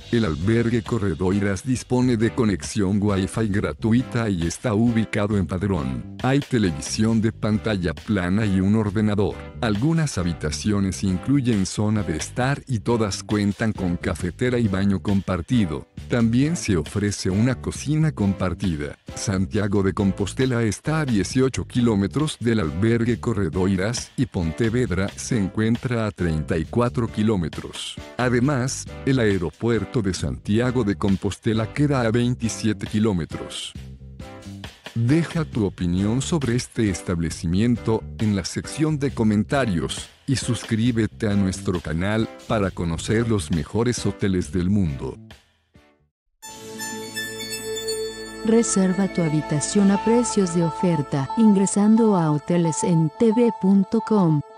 El albergue Corredoiras dispone de conexión Wi-Fi gratuita y está ubicado en Padrón. Hay televisión de pantalla plana y un ordenador. Algunas habitaciones incluyen zona de estar y todas cuentan con cafetera y baño compartido. También se ofrece una cocina compartida. Santiago de Compostela está a 18 kilómetros del albergue Corredoiras y Pontevedra se encuentra a 34 kilómetros. Además, el aeropuerto de Santiago de Compostela queda a 27 kilómetros. Deja tu opinión sobre este establecimiento en la sección de comentarios y suscríbete a nuestro canal para conocer los mejores hoteles del mundo. Reserva tu habitación a precios de oferta ingresando a hotelesentv.com.